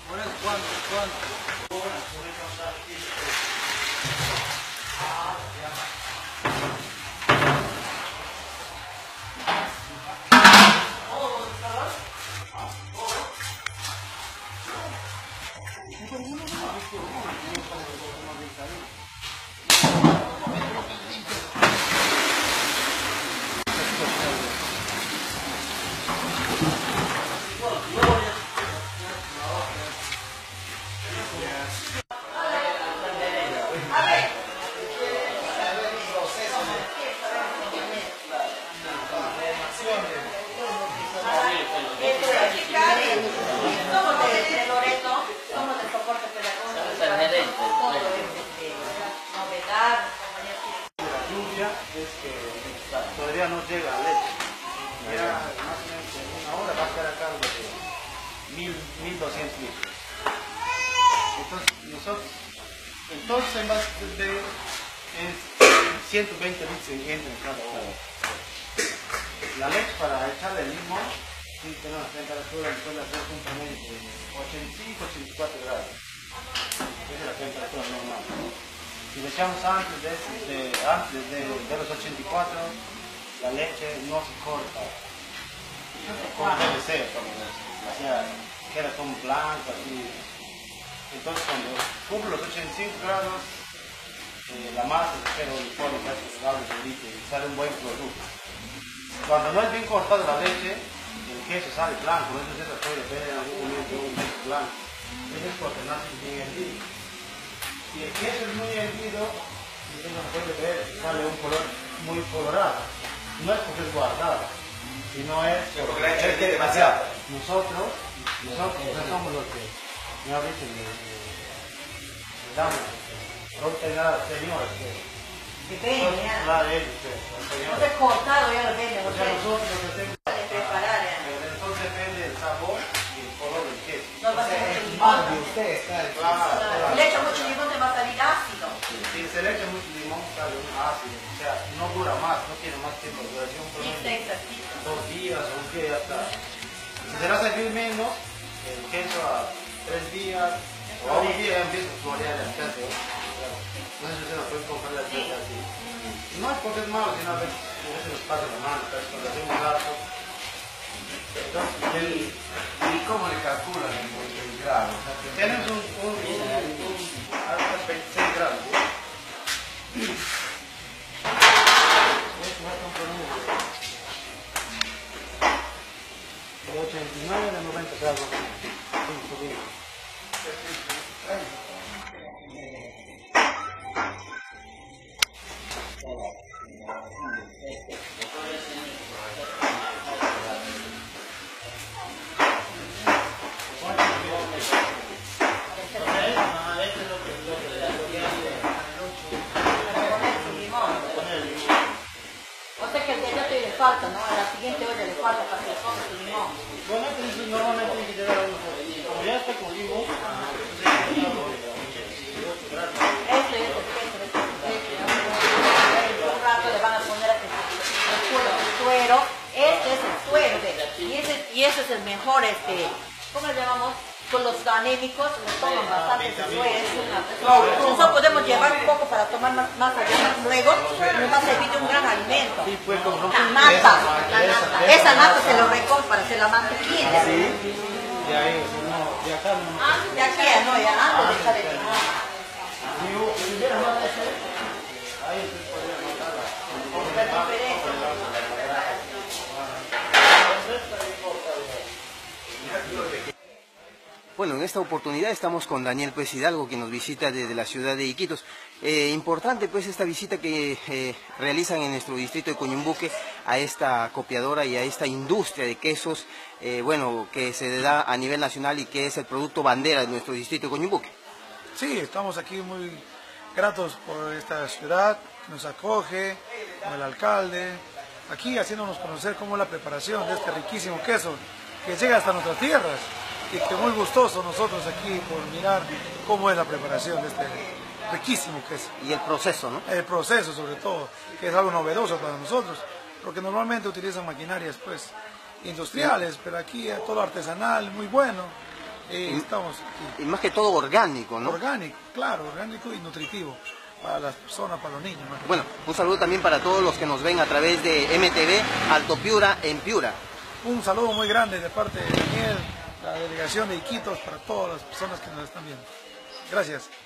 Es que todavía no llega la leche. Ya más o menos en una hora va a estar a cargo de 1200 litros. Entonces en base de 120 litros entra en cada hora. La leche para echarle el limón tiene que tener una temperatura en suele hacer un promedio de 85-84 grados. Esa es la temperatura normal. Si le echamos antes de los 84, la leche no se corta, como debe ser, queda como blanca, así. Entonces cuando cumple los 85 grados, la masa se queda uniforme, casi y sale un buen producto. Cuando no es bien cortada la leche, el queso sale blanco, eso es todo depende de un queso blanco. Eso es porque nace bien hervido. Si el queso es muy hervido, usted no puede ver, sale un color muy colorado. No es porque es guardado, sino es porque la leche es demasiado. Nosotros somos los que, ya viste, le damos ordenar al Señor. Depende, ya. Claro, no se cortado, ya lo venden. O sea, nosotros lo que tenemos de preparar, ya. entonces depende del sabor y el color del queso. No va a ser mucho limón. Claro. Si le echa mucho limón te va a salir ácido. Si se le echa mucho limón, sale un ácido. O sea, no dura más, no tiene más tiempo de duración. Exactito. 2 días o un día ya está. Si se le hace servir menos, el queso a 3 días o a un día ya empieza a florear el queso. Entonces se lo pueden comprar así. No es porque es malo, sino a veces nos pasa la mano, cuando hacemos harto. ¿Y cómo le calculan el grado? O sea, Tienes hasta 26 grados. De 89 a 90 grados. Falta, ¿no? A la siguiente olla le falta para que le ponga su limón. Bueno, normalmente hay que llegar a como ya está con limón, Un rato le van a poner a que el suero. Este es el suero, y ese es el mejor, ¿cómo le llamamos? Con los anémicos, le toman bastante ese suero. Nosotros podemos llevar un poco para tomar más allá, luego nos va a servir de un gran alimento. La nata, esa nata se lo recompra, se la mantequilla. Sí, de ahí, no, de acá no. De aquí, no, ya antes de echar el limón. Ahí se podría matarla. Bueno, en esta oportunidad estamos con Daniel pues Hidalgo, que nos visita desde la ciudad de Iquitos. Importante pues esta visita que realizan en nuestro distrito de Coñumbuque a esta copiadora y a esta industria de quesos, bueno, que se da a nivel nacional y que es el producto bandera de nuestro distrito de Coñumbuque. Sí, estamos aquí muy gratos por esta ciudad, que nos acoge, con el alcalde, aquí haciéndonos conocer cómo es la preparación de este riquísimo queso que llega hasta nuestras tierras. Y que muy gustoso nosotros aquí por mirar cómo es la preparación de este riquísimo queso. Y el proceso, ¿no? El proceso sobre todo, que es algo novedoso para nosotros, porque normalmente utilizan maquinarias pues industriales, pero aquí es todo artesanal, muy bueno, Estamos aquí. Y más que todo orgánico, ¿no? Orgánico, claro, orgánico y nutritivo para las personas, para los niños. ¿No? Bueno, un saludo también para todos los que nos ven a través de MTV Alto Piura en Piura. Un saludo muy grande de parte de Daniel, la delegación de Iquitos, para todas las personas que nos están viendo. Gracias.